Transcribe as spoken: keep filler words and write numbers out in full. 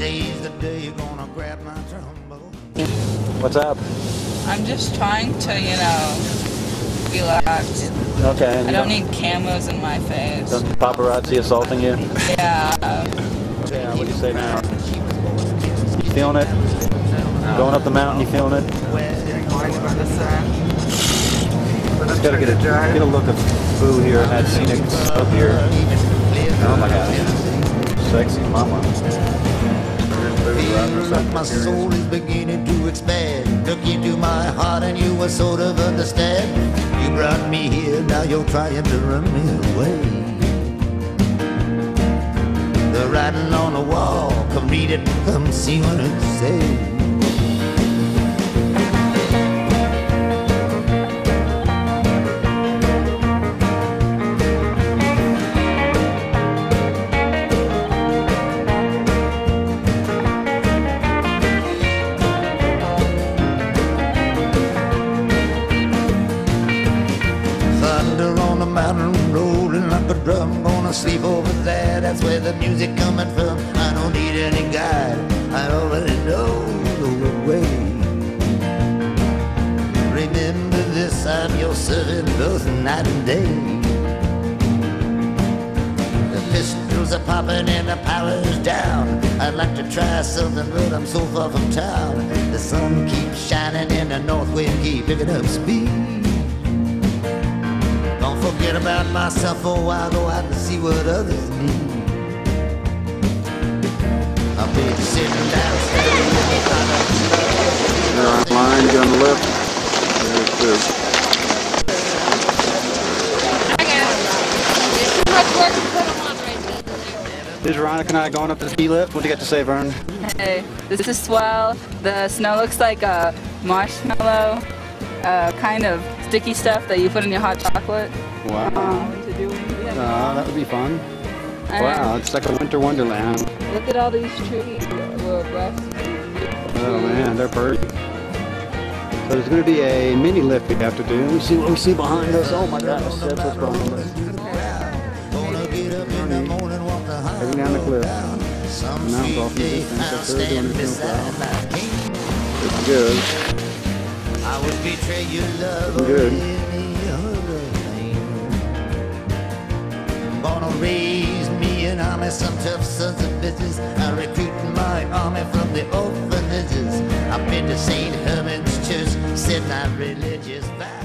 Today's the day you're gonna grab my trombone. What's up? I'm just trying to, you know, relax. Okay. I don't need cameras in my face. Some paparazzi assaulting you? Yeah. Yeah, what do you say now? You feeling it? Going up the mountain, you feeling it? Just gotta get a, get a look of Boo here at scenic up here. Oh my gosh. Sexy mama. Feels like my soul is beginning to expand. Took you to my heart and you were sort of understand. You brought me here, now you're trying to run me away. The writing on the wall, come read it, come see what it says. Thunder on the mountain, rolling like a drum. Gonna sleep over there, that's where the music coming from. I don't need any guide, I already know the way. Remember this, I'm your servant both night and day. The pistols are popping and the power's down. I'd like to try something, but I'm so far from town. The sun keeps shining and the north wind keep picking up speed. Don't forget about myself for a while, go out and see what others need. I'll be sitting downstairs. They're online, get on the lift. There's Boo. Here's Veronica and I going up the ski lift. What do you got to say, Vern? Hey, this is swell. The snow looks like a marshmallow, uh, kind of sticky stuff that you put in your hot chocolate. Wow. Um, Uh, that would be fun. Wow, it's like a winter wonderland. Look at all these trees. We're abreast. Oh man, they're pretty. So there's going to be a mini lift we have to do. Let me see what we see behind us. Oh my gosh, that's what's going on. Heading down the cliff. The mountain's off in the distance. That's they're doing it It's good. I would betray your love Good. Gonna raise me an army, some tough sons of bitches. I'm recruiting my army from the orphanages. I've been to Saint Herman's Church, said my religious vows.